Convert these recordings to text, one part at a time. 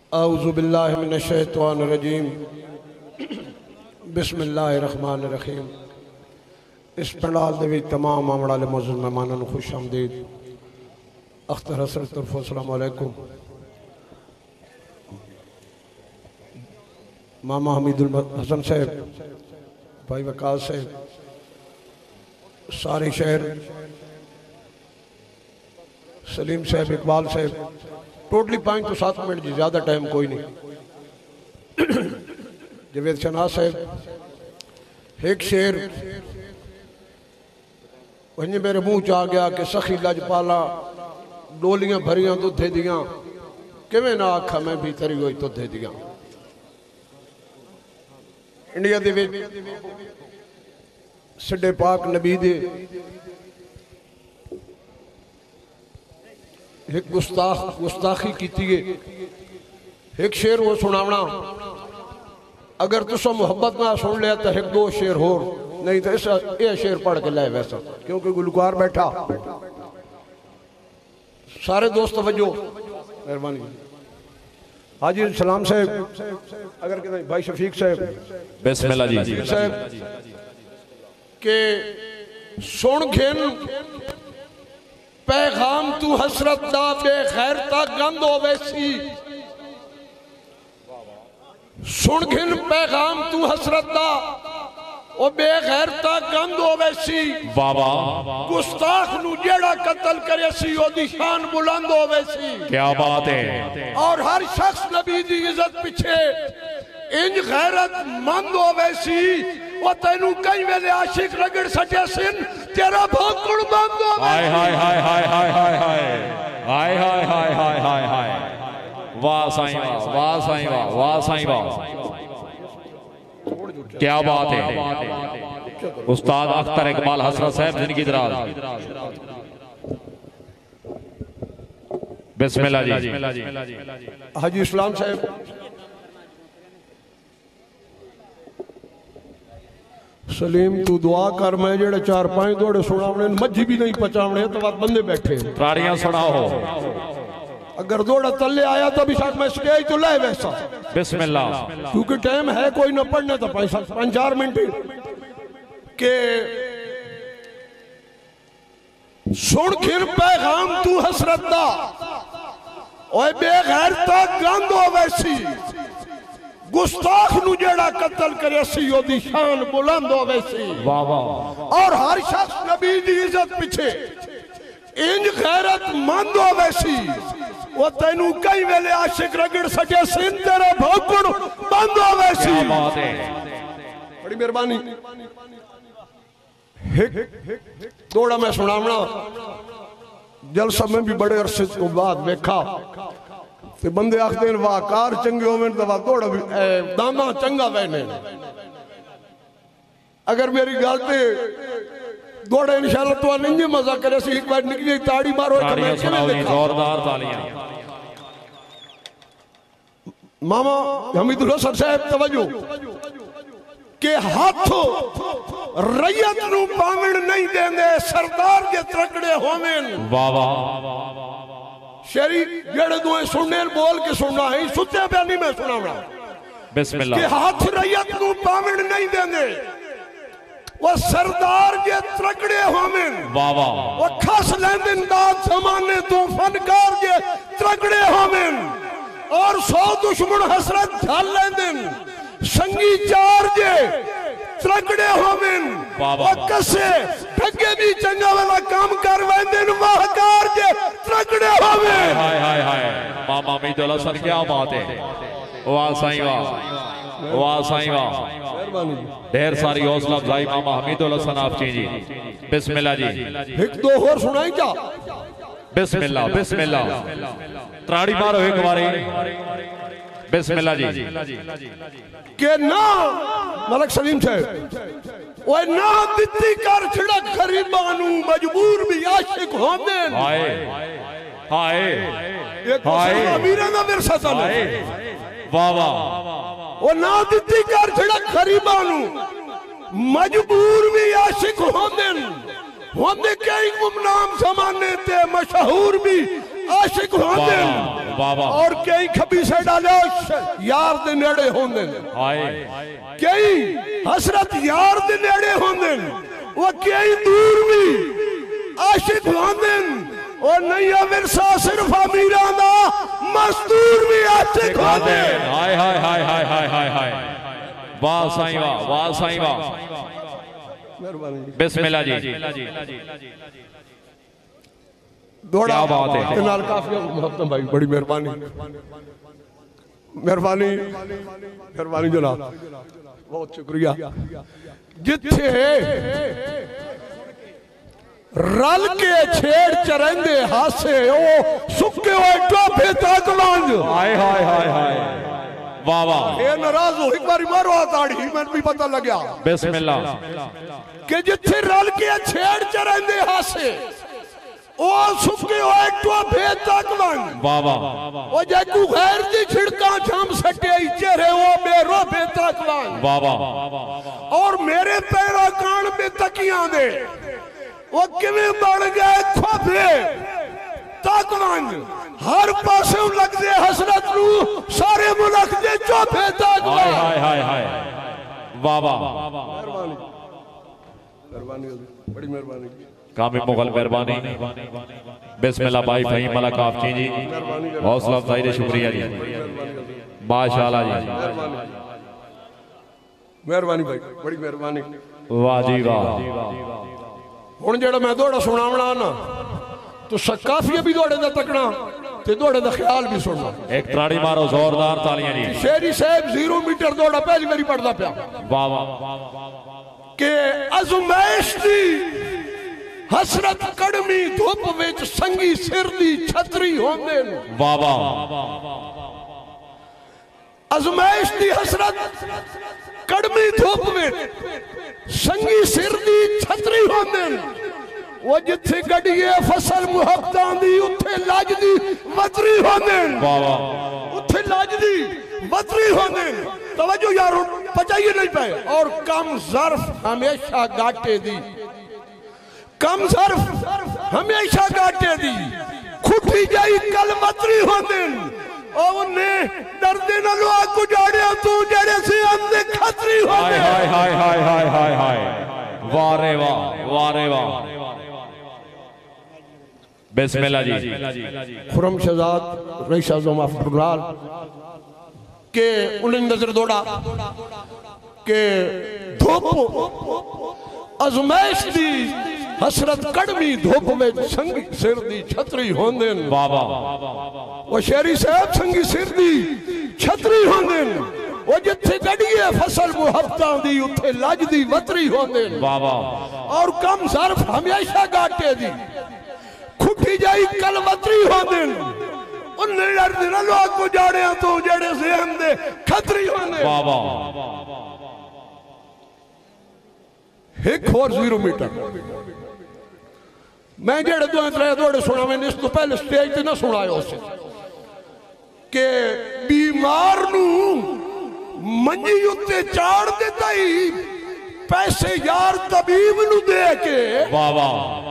औज़ु बिल्लाहि मिनश्शैतानिर्रजीम बिस्मिल्लाहिर्रहमानिर्रहीम। इस पंडाल दे विच तमाम आमण वाले मौजूद मेहमानों को खुश आमदीद। अख्तर हसन तरफ अस्सलाम वालेकुम। मामा हमीदुल हसन साहब, भाई वकास साहब, सारे शहर, सलीम साहब, इकबाल साहब, टोटली 5 तो 7 मिनट जी, ज़्यादा टाइम कोई नहीं। जवेद शनाज साहब, एक शेर वहीं मेरे मुंह च आ गया कि सखी लजपाला डोलियां भरियां दुधे दियां, किवें ना आखा मैं भी तरी हुई दुधे दियां। इंडिया दे विच सिड्डे पाक नबी दे एक गुस्ताखी की है। एक शेर वो सुनावना, अगर तुसा मुहब्बत ना सुन लिया तो एक दो शेर होर, नहीं तो ये शेर पढ़ के लाए वैसा, क्योंकि गुलकार बैठा। सारे दोस्त वजो मेहरबानी। हाजी सलाम साहब, अगर कहते भाई शफीक साहब, बिस्मिल्लाह जी साहब के सुन घेन पैगाम तू हसरत दा बेखैरता गंद होवेसी। सुन घिन पैगाम तू हसरत दा ओ बेखैरता गंद होवेसी। बाबा गुस्ताख नु जेड़ा कत्ल करे सी ओदी शान बुलंद होवेसी। क्या बात है। और हर शख्स नबी दी इज्जत पीछे इंज गैरत मंद होवेसी। वो तेनू कई वेले आशिक रगड़ सके सिन, तेरा भौंकड़ बंद हो। हाय हाय हाय हाय हाय हाय हाय हाय हाय हाय हाय हाय हाय। वाह साईं वाह, वाह साईं वाह, वाह साईं वाह, क्या बात है। उस्ताद अख्तर इकबाल हसरत साहब जिनकी दराज। बिस्मिल्लाह जी। हाजी इस्लाम साहब, सलीम तू दुआ कर, मैं जेड़े 4-5 दौड़े सुनावने मज्जी भी नहीं पचावने तो बात बंदे बैठे ताड़ियां सुनाओ। अगर दौड़ा तले आया तो अभिषेक मैं स्टेज तो लाए वैसा। बिस्मिल्लाह। क्योंकि टाइम है कोई ना पढ़ने तो 5-4 मिनट के सुन खिर पैगाम तू हसरत दा ओए बेगैरता गंद होवेसी। गुस्ताख नु जेड़ा कत्ल करे सी ओदी शान बुलंद होवेसी। वाह वाह। और हर शख्स नबी दी इज्जत पीछे इंज गैरत मंद होवेसी। वो तेनू कई वेले आशिक रगड़ सके सिन, तेरा भौंकड़ बंद होवेसी। क्या बात है। बड़ी मेहरबानी। दौड़ा मैं सुनावना जलसा में भी बड़े अरसे तो बाद देखा ते बंदे आखते वाह कार चंगे होवे तो वाह दौड़ा भी दामा चंगा वहने। अगर मेरी गल ते दौड़ा इंशाल्लाह तो नहीं मजा करे सी। एक बार निकली ताड़ी मारो, जोरदार तालियां। मामा हमीदुल हसन साहब तवज्जो के हाथों रैयत नु पावण नहीं देंदे, सरदार के त्रकड़े होवेन। वाह वाह। शेरी जेड़े दुए सुनने बोल के सुनना है, सुते पे नहीं मैं सुनावना। बिस्मिल्लाह। के हाथ रैयत नु पावण नहीं देंदे, वो सरदार के त्रकड़े होवेन। वाह वाह। वो खस लेंदन दाद जमाने तो फनकार के त्रकड़े होवेन। और 100 दुश्मन हसरत झल लेंदन, संगी चार जे त्रकड़े होवेन। वो कसे ठगे भी चंगा वाला काम कर वेंदन, वाहकार जे त्रकड़े होवेन। हाय हाय हाय। मामा हमीदुल हसन, क्या बात है। वाह साईं वाह, वाह साईं वाह। ढेर सारी हौसला अफजाई मामा हमीदुल हसन आप जी। बिस्मिल्लाह जी। एक दो और सुनाई क्या। बिस्मिल्लाह बिस्मिल्लाह। त्राड़ी मारो एक बारी। बिस्मिल्लाह जी। के ना मलक सलीम साहब ओए ना दित्ती कर छिड़क गरीबानू, मजबूर भी आशिक होंदे। हाय हाय हाय अमीरां दा विरसा चले। वाह वाह। ओ ना दित्ती कर छिड़क गरीबानू, मजबूर भी आशिक होंदे। होंदे कई गुमनाम जमाने ते मशहूर भी आशिक होंदे और कई खबी से डालो यार दे नेड़े होंदे कई हसरत यार दे नेड़े होंदे वो कई दूर भी आशिक होंदे और नहीं विरसा सिर्फ अमीरां दा मजदूर भी आशिक होंदे हाय हाय हाय हाय हाय हाय हाय वाह साईं वाह साईं वाह बिस्मिल्लाह जी क्या बात है नाल काफी मोहब्बत भाई बड़ी मेहरबानी मेहरबानी मेहरबानी जनाब बहुत शुक्रिया जिथे रल के छेड़ चरंदे हासे ओ सुके हुए टोपे तक मंज हाय हाय हाय हाय वाह वाह ये नाराज हो एक बार मारो ताड़ी मैंने भी पता लग गया बिस्मिल्लाह कि जिथे रल के छेड़ चरंदे हासे ओ सुके हुए टोपे तक मंज वाह वाह ओ जैकू गैर दी छिड़का छम सटे चेहरे वो मेरो बे तक मंज वाह वाह और मेरे पैरों कान में तकियां दे वो किवें बन गए खोफे ताकवंज हर पासे लगदे हसरत नू सारे मुल्क दे चौफे ताकवंज हाय हाय हाय वाह वाह मेहरबानी मेहरबानी बड़ी मेहरबानी कामी मुगल मेहरबानी बिस्मिल्लाह भाई फहीम मलक आपची जी हौसला अफजाई दे शुक्रिया जी माशाअल्लाह जी मेहरबानी भाई बड़ी मेहरबानी वाह जी वाह हुण जेड़ा मैं दौड़ा सुनावना ना तो काफिया भी दौड़े दा तकना ते दौड़े दा ख्याल भी सुनना एक त्राड़ी मारो जोरदार तालियां जी शेरी साहब 0 मीटर दौड़ा पहली बारी पढ़दा पिया वाह वाह के अजमैश दी हसरत कड़मी धुप विच संगी सिर दी छतरी होंदे वाह वाह अजमैश दी हसरत कड़मी धुप विच संगी सिर दी छतरी होंदे वो जिथे गड्डिए फसल मुहब्बतां दी उथे लज दी वतरी होंदे वाह वाह उथे लज दी वतरी होंदे तवज्जो यार पचाइए नहीं पाए और कम ज़र्फ हमेशा गाटे दी कम ज़र्फ हमेशा गाटे दी खुटी जाई कल वतरी होंदे ओने डरदे ना लो आग गुजाड़िया तू जेड़े से अंदे खतरी होंदे हाय हाय हाय हाय हाय हाय वाह रे वाह बिस्मिल्लाह जी खुरम शहजाद रईस आज़म अफरुलाल के उन्हें नजर दौड़ा के धुप अजमैश दी हसरत कड़मी धुप में संगी सिर दी छतरी होंदे वाह वाह वो शेरी साहब संगी सिर दी छतरी होंदे वो जिथे गड्डिए फसल मुहब्बतां दी उथे लज दी वतरी होंदे वाह वाह और कम ज़र्फ हमेशा गाटे दी खुटी जाई कल वतरी होंदे उन्हें डरदे ना लोग गुजाड़िया तो जेड़े से अंदे खतरी होंदे वाह वाह एक और 0 मीटर मैं जेड़े दो त्रै दौड़े सुना मैंने इस तो पहले स्टेज ते ना सुनाया उसे के बीमार नू मंजी उत्ते चाड़ देता ही पैसे यार तबीब नू दे के वाह वाह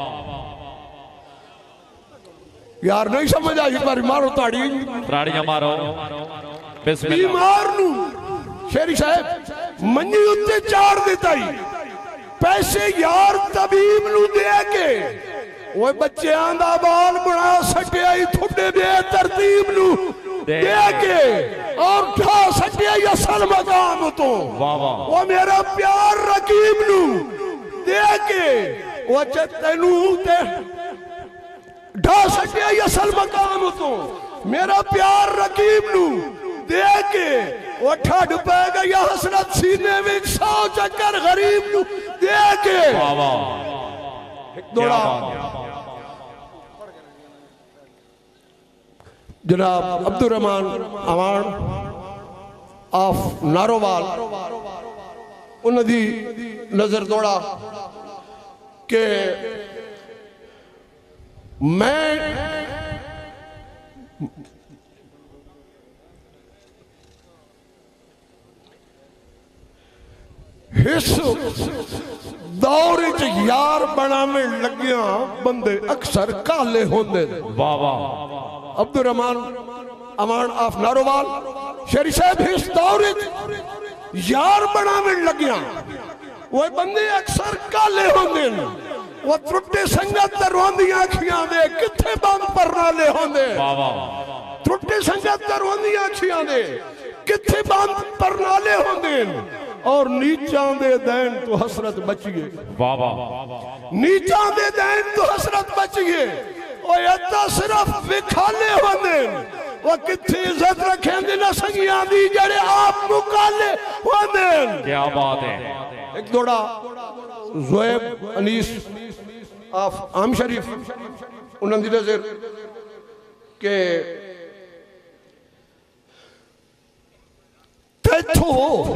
यार नहीं समझ आई बारी मारो ताड़ियां मारो बिस्मिल्लाह बीमार नू शेरी साहब मंजी उत्ते चाड़ देता ही पैसे यार तबीब नू दे के वो बच्चों दा बाल बना सटिया थोड़े बेतरतीब नू दे के और ठा सटिया असल मकाम तो वो मेरा प्यार रकीब नू दे के वो तेनू ते ढा सटिया असल मकाम तो मेरा प्यार रकीब नू दे के वो ठड पै गई हसरत सीने में 100 चक्कर गरीब नू दे के दौड़ा जनाब अब्दुल रहमान अवान ऑफ नारोवाल उन्होंने नजर दौड़ा के मैं इस दौर च यार बनावे लगिया बंदे अक्सर काले होंदे वाह वाह अब्दुल रहमान अमान ऑफ नारोवाल शेरी साहब इस दौर यार बनावन लगिया वो बंदे अक्सर काले होंगे वो त्रुटे संगत रोंदियां अखियां दे किथे बंद परनाले होंदे त्रुटे संगत रोंदियां अखियां दे किथे बंद परनाले होंदे और नीचा दे दैन तो हसरत बचिए नीचा दे दैन तो हसरत बचिए और यदा सिर्फ विखाले होंदे वो किथे इज्जत रखेंदे ना संगियां दी जड़े आप मुकाले होंदे। क्या बात है। एक दौड़ा ज़ुएब अनीस ऑफ आम शरीफ उन्होंने नजर के तैथो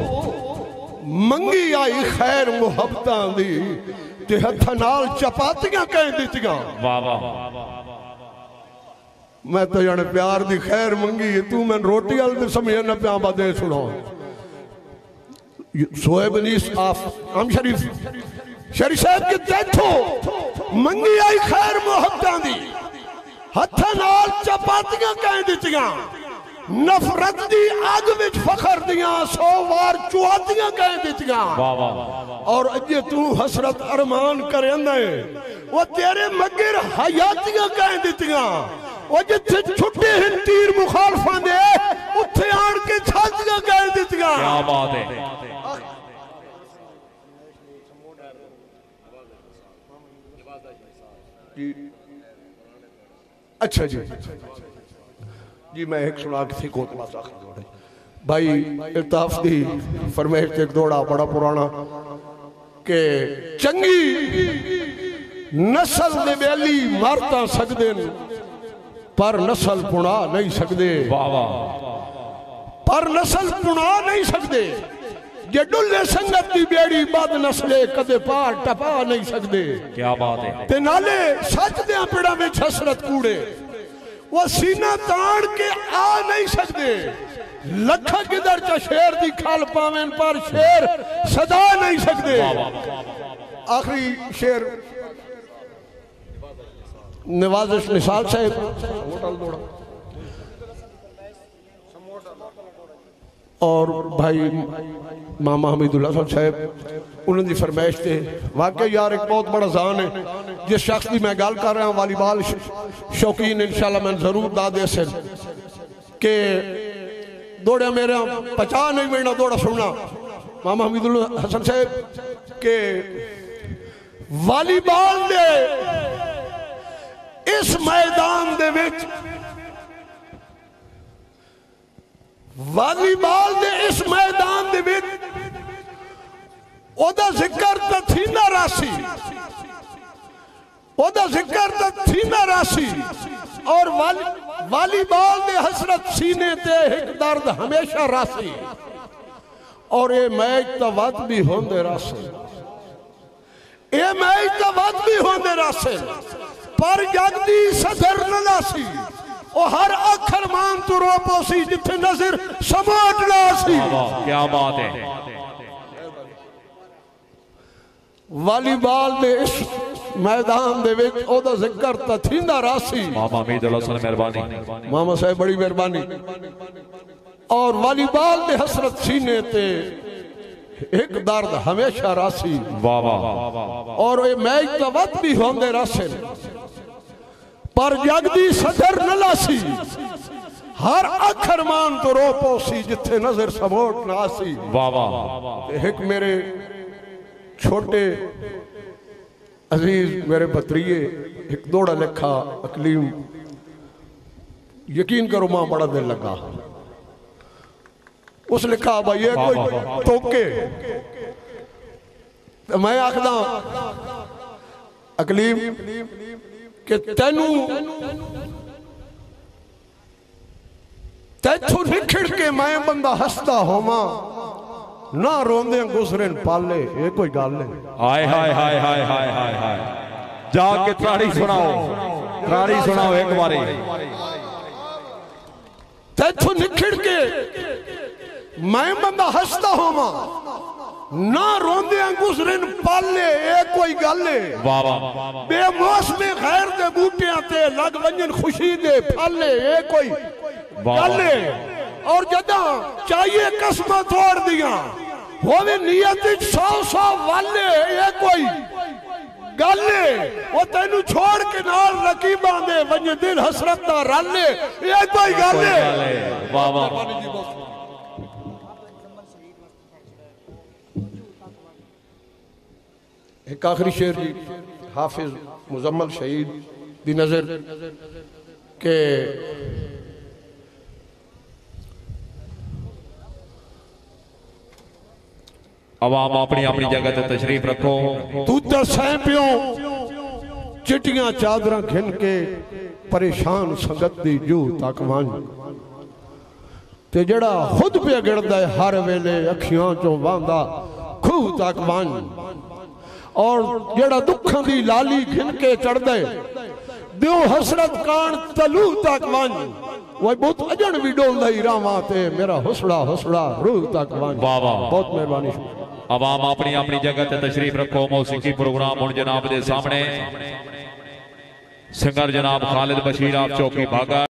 मंगी आई खैर मुहब्बतां दी ते हत्थां नाल चपातियां कह दित्तियां। वाह वाह मैं तो जाने प्यार दी खैर मंगी तू मैं रोटी वाल दे समझ ना प्या बातें सुनो। ज़ुएब अनीस ऑफ आम शरीफ शेरी साहब के तैथो मंगी आई खैर मुहब्बतां दी हत्थां नाल चपातियां कह दित्तियां। नफरत दी अग विच फखर दियां 100 वार चुआतियां कह दित्तियां। और अजे तू हसरत अरमान करेंदा है वो तेरे मगर हयातियां कह दित्तियां। वो जिथे छुट्टे हैं तीर मुखालफां दे उत्थे आन के छातियां कह दित्तियां। क्या बात है। अच्छा जी जी मैं एक सुना किसी को भाई इल्ताफ दी फरमाइश एक दौड़ा बड़ा पुराना के चंगी नस्ल दे बेली मारता सकदे पर नस्ल पुना नहीं सकदे। पर नस्ल पुना नहीं सकदे जे डुल्ले संगत दी बेड़ी बद नस्ले कदे पार टपा नहीं सकदे। क्या बात है। ते नाले सच दे पेड़ा में हसरत कूड़े वो सीना ताड़ के आ नहीं सकते। लखा किधर च शेर दी खाल पावें पर शेर सदा नहीं सकते। आखिरी शेर नवाजिश निसाल साहब और भाई मामा हमीदुल्लाह साहब उन्होंने फरमाइश थे वाकई यार एक बहुत बड़ा जान है जिस शख्स की मैं गल कर रहा हूँ वालीबाल शौकीन इंशाल्लाह मैं जरूर दा दे सर के दौड़ा मेरा 50 नहीं महीना दौड़ा सुनना मामा हमीदुल्लाह हसन साहब के वालीबाल दे इस मैदान दे विच वालीबाल दे इस मैदान दे विच ओदा जिक्र तो थी ना राशि ओदा जिक्र तो थी ना राशि और वालीबाल दे हसरत सीने ते एक दर्द हमेशा राशि और ये मैच तो वत भी होंदे राशि ये मैच तो वत भी होंदे राशि पर जगदी सदर न राशि ओ हर अखर मान तो रोपोसी जिथे नजर समोट लासी। क्या बात है। वालीबाल दे इस मैदान दे विच ओदा जिक्र तो थींदा रासी। मामा हमीदुल्लाह हसन मेहरबानी मामा साहब बड़ी मेहरबानी और वालीबाल दे हसरत सीने ते एक दर्द हमेशा रासी। वाह वाह। और ये मैच तो वत भी होंदे रासे पर जगदी सदर न लासी हर अखर मान तो रोपोसी जिथे नजर समोट नासी। वाह वाह। एक मेरे छोटे अजीज मेरे भतरीए एक दौड़ा लिखा अकलीम यकीन करो मां बड़ा दिल लगा उस लिखा भाई ये कोई टोके तो मैं आखदा अकलीम कि तेनू तैथों निखड़ के मैं बंदा हसता होवा ना रोंदे गुजरे पाले ये कोई गल नहीं। हाय हाय हाय हाय हाय हाय हाय जाके त्राड़ी सुनाओ एक बारी तैथों निखड़ के मैं बंदा हसता होवा ना रोंदे गुजरन पाले ए कोई गल है वाह वाह बेमौसमे खैर दे बूटियां ते लग वंजन खुशी दे फल ए कोई गल है और जदा चाहिए कसम तोड़ दिया होवे नियत 100 वाले ये कोई गल वो तेनू छोड़ के नाल रकीबां दे वंज दिल हसरत दा रले ये कोई गल है वाह वाह एक आखिरी शेर जी हाफिज मुजम्मल शहीद दी नजर के आवाम अपनी अपनी जगह ते तशरीफ रखो तू तो सह पियो चिटियां चादर घिन के परेशान संगत दी जू तक वन ते जड़ा खुद पे गिरदा है हर वेले अखियां चों वांदा खूह तक वन और जड़ा दुखां दी लाली घिन के चढ़दे दियो हसरत कान तलू तक वन वो बहुत अजन भी डोलदा ही रावां ते मेरा हौसला हौसला रूह तक वन वाह वाह बहुत मेहरबानी आवाम अपनी अपनी जगह ते तशरीफ रखो मौसीकी प्रोग्राम हुण जनाब दे सामने सिंगर जनाब खालिद बशीर आप चौकी भागा।